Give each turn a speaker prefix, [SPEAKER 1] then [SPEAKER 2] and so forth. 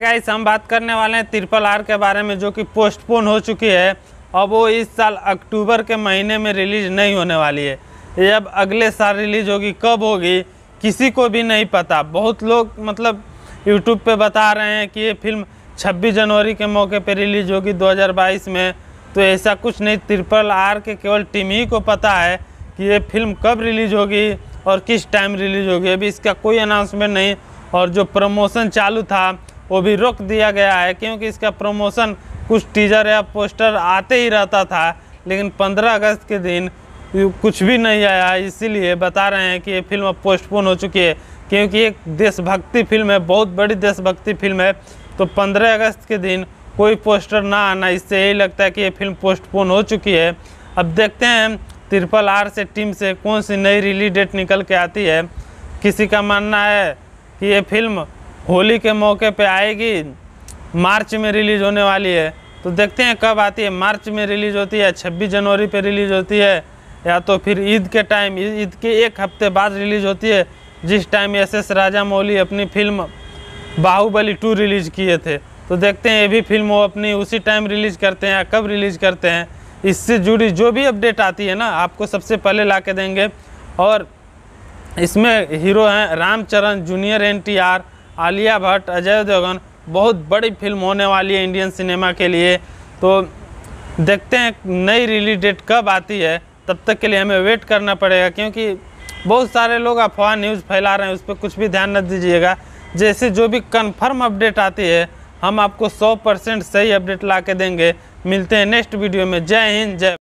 [SPEAKER 1] Guys हम बात करने वाले हैं RRR के बारे में, जो कि पोस्टपोन हो चुकी है। अब वो इस साल अक्टूबर के महीने में रिलीज नहीं होने वाली है। ये अब अगले साल रिलीज होगी। कब होगी किसी को भी नहीं पता। बहुत लोग मतलब यूट्यूब पे बता रहे हैं कि ये फिल्म 26 जनवरी के मौके पे रिलीज होगी 2022 में। तो ऐसा कुछ नहीं। RRR के केवल टीम ही को पता है कि ये फिल्म कब रिलीज होगी और किस टाइम रिलीज होगी। अभी इसका कोई अनाउंसमेंट नहीं। और जो प्रमोशन चालू था वो भी रोक दिया गया है, क्योंकि इसका प्रमोशन कुछ टीजर या पोस्टर आते ही रहता था, लेकिन 15 अगस्त के दिन कुछ भी नहीं आया। इसीलिए बता रहे हैं कि ये फिल्म अब पोस्टपोन हो चुकी है, क्योंकि एक देशभक्ति फिल्म है, बहुत बड़ी देशभक्ति फिल्म है। तो 15 अगस्त के दिन कोई पोस्टर ना आना, इससे यही लगता है कि ये फिल्म पोस्टपोन हो चुकी है। अब देखते हैं RRR से टीम से कौन सी नई रिलीज डेट निकल के आती है। किसी का मानना है कि ये फिल्म होली के मौके पे आएगी, मार्च में रिलीज होने वाली है। तो देखते हैं कब आती है। मार्च में रिलीज होती है, 26 जनवरी पे रिलीज होती है, या तो फिर ईद के टाइम, ईद के एक हफ्ते बाद रिलीज होती है, जिस टाइम SS राजामौली अपनी फिल्म बाहुबली 2 रिलीज किए थे। तो देखते हैं ये भी फिल्म वो अपनी उसी टाइम रिलीज करते हैं या कब रिलीज करते हैं। इससे जुड़ी जो भी अपडेट आती है ना, आपको सबसे पहले ला के देंगे। और इसमें हीरो हैं रामचरण, जूनियर NTR, आलिया भट्ट, अजय देवगन। बहुत बड़ी फिल्म होने वाली है इंडियन सिनेमा के लिए। तो देखते हैं नई रिलीज डेट कब आती है। तब तक के लिए हमें वेट करना पड़ेगा, क्योंकि बहुत सारे लोग अफवाह न्यूज़ फैला रहे हैं, उस पर कुछ भी ध्यान न दीजिएगा। जैसे जो भी कंफर्म अपडेट आती है हम आपको 100% सही अपडेट ला के देंगे। मिलते हैं नेक्स्ट वीडियो में। जय हिंद, जय।